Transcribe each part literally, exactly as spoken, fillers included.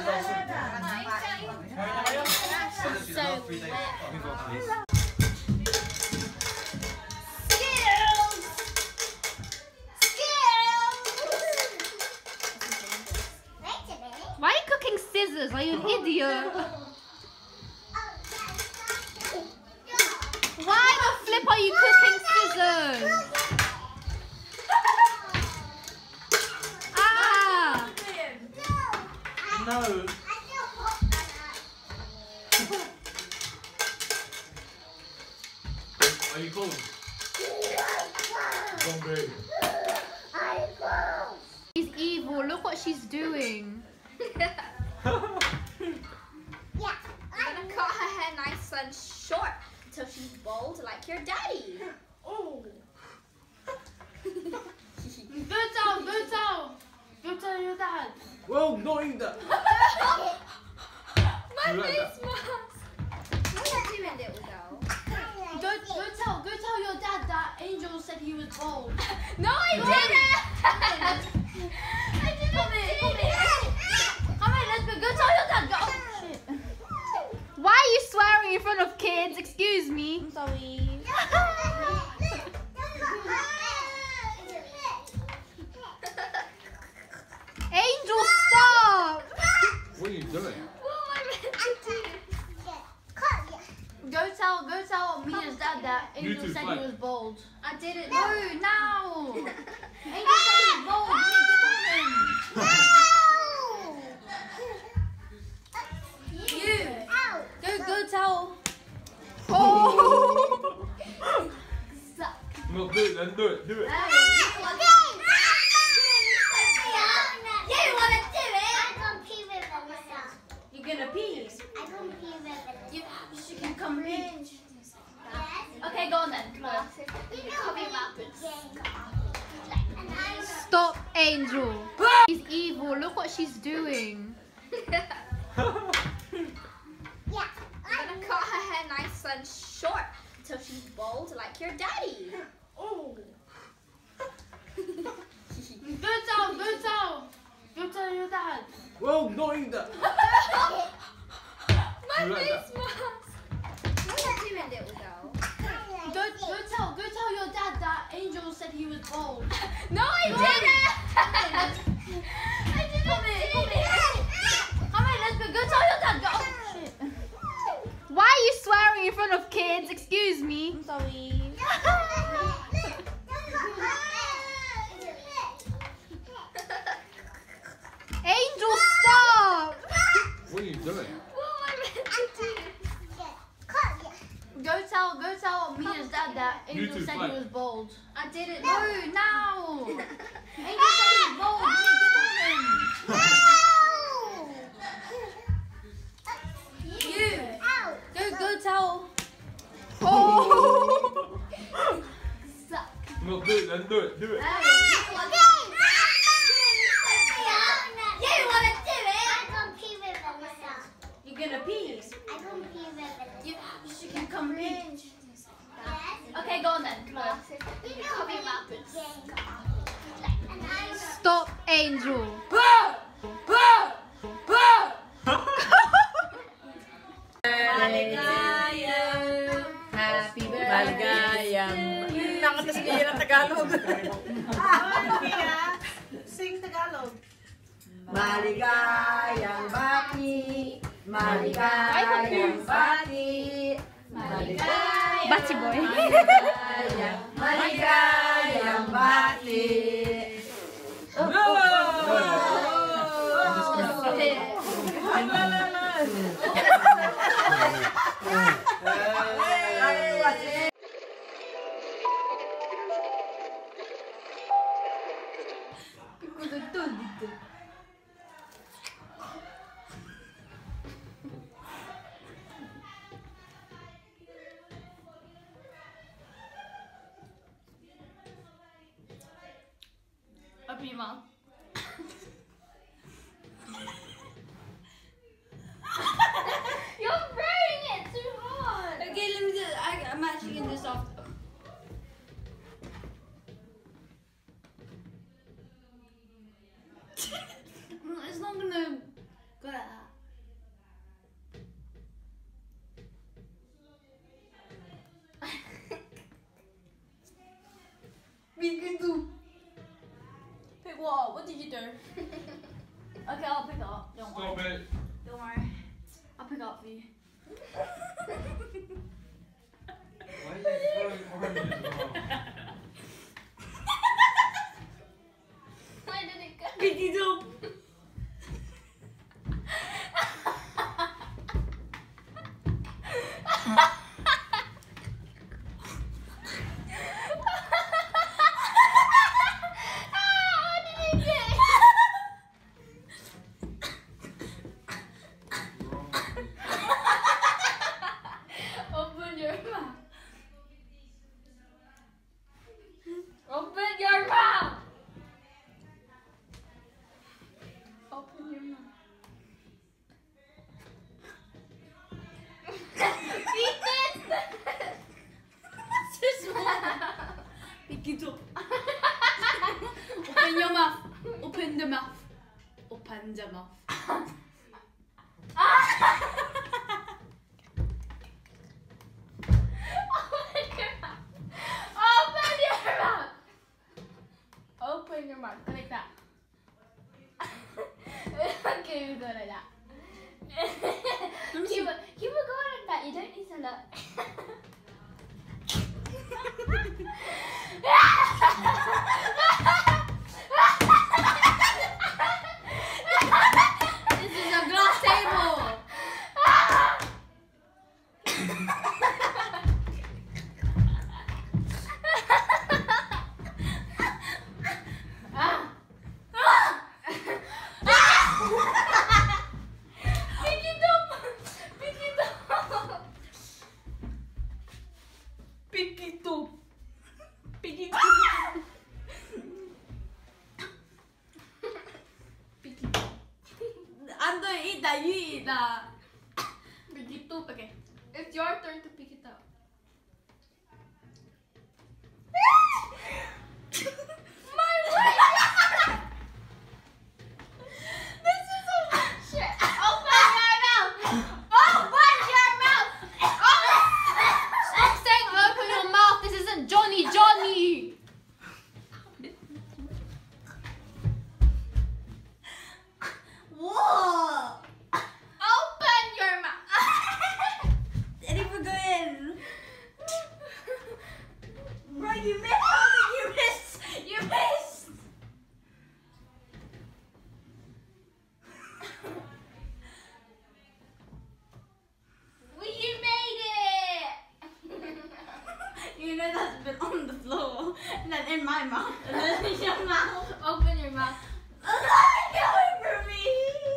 Why are you cooking scissors? Are you an idiot? Why the flip are you cooking scissors? Ah! No. Are you cold? Zombie. She's evil. Look what she's doing. Yeah, I'm gonna cut her hair nice and short until she's bald like your daddy. Oh. Go tell, go tell. Go tell your dad. Whoa, not eat that. My You like face mask. What are you doing, little girl? Go, go tell, go tell your dad that Angel said he was bald. No, I didn't. I didn't Come here, do come here. that. Come on, let's go. Go tell your dad. Go. Oh, shit. Why are you swearing in front of kids? Excuse me. I'm sorry. Angel, stop. What are you doing? What am I meant to do? Go tell, go tell Mia's dad that You Angel two said fight. he was bald. I didn't. No, now. Angel said he was bald. Mia, go tell him. You. Go, go tell. Oh. Suck. No, do it then. Do it. Do it. You wanna do it? You're gonna pee. You, you can come pee. Okay, go on then. Come on. Cover your mouth. Stop, Angel. She's evil. Look what she's doing. I'm gonna cut her hair nice and short until she's bald like your daddy. Oh. Go tell, go tell. Go tell your dad. Whoa, not eat that. My You like face that? mask. What are you doing, little girl? Go, go tell, go tell your dad that Angel said he was bald. No, I didn't. I didn't Come here, do come here. that. Come on, let's go. Go tell your dad. Go. Oh, shit. Why are you swearing in front of kids? Excuse me. I'm sorry. Angel, stop. What are you doing? What am I meant to do? Go tell, go tell Mia's dad that You Angel two said fight. he was bald. I didn't. No, now. Angel said he was bald. Mia, go tell him. You. Go, go tell. Oh. Suck. No, do it then. Do it. Do it. You wanna do it? You're gonna pee. You, you can come pee. Okay, go on then. Come on. Cover your mouth. Stop, Angel. Happy birthday. Maligayang. Nakatas kayo ng Tagalog. Sing Tagalog. Maligayang bati. Maligayang bati. Maligayang Batty boy. Maligayang Maligayang bati. Open your mouth. You're burning it too hard. Okay, let me do it. I, I'm actually gonna do this off. It's not gonna go like that. teacher. Okay, I'll pick it up. Don't Stop worry. it. Don't worry. I'll pick it up for you. Why are you throwing oranges around? Where did it go? Pick it up. Open your mouth. Open your mouth. Open your mouth. Eat it. Pick it up. Open your mouth. Open the mouth. Open the mouth. Open your mouth. Open your mouth. Like that. Okay, you go like that. Keep it, keep it going like that. You don't need to look. This is a glass table. Ah. Pick it up. Pick it up. Pick it up. Pick it up. Pick it up. I'm gonna eat that. You eat that. Pick it up. Okay. It's your turn to pick it up. My way. This is so much shit. Open your mouth. Open your mouth. Open. Stop saying open your mouth. This isn't Johnny Johnny. Whoa! Open your mouth. Did it go in? Bro, you missed. How did you miss? You missed. Well, you made it. You know that's been on the floor, and then in my mouth, and then in your mouth. Open your mouth. It's going for me.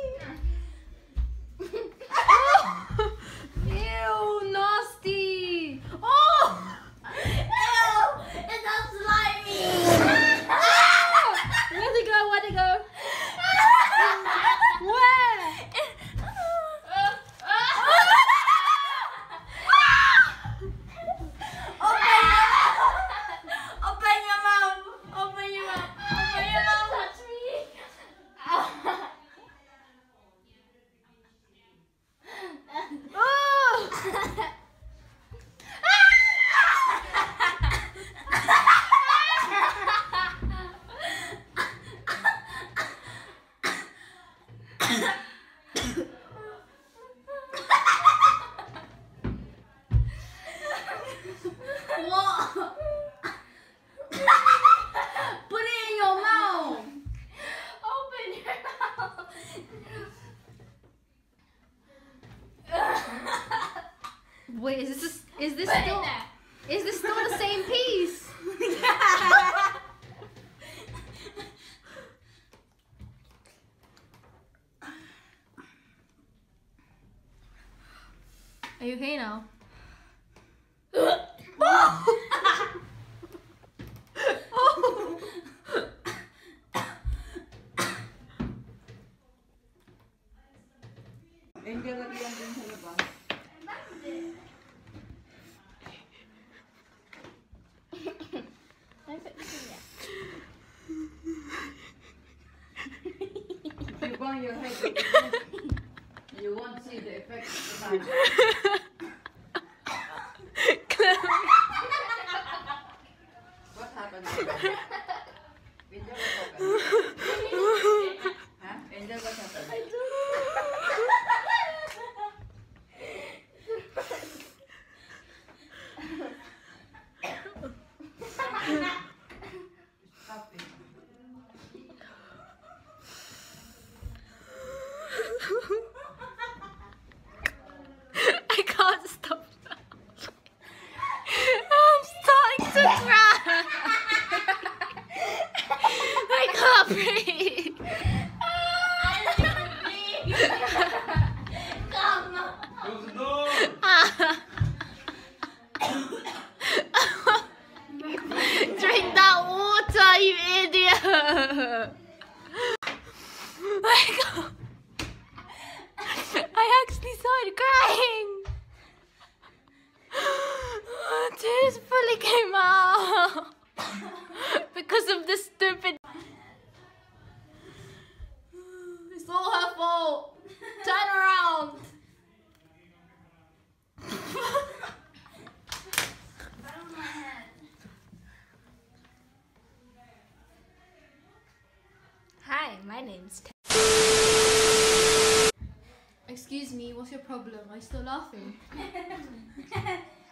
Ew, nasty. Oh. Ew! It's all slimy! Where'd it go? Where'd it go? Where? Open your mouth! Open your mouth! Open your mouth! Touch me. Oh. What? Put it in your mouth! Open your mouth. Wait, is this is this Put it still there. is this still the same piece? Are you okay now? Hindi lagyan din sa labas. You bang your head, you won't see the effect of the time. What happened? Video recorded. crying. Tears fully came out because of this stupid. It's all her fault. Turn around. Hi, my name's T Excuse me, what's your problem? Are you still laughing?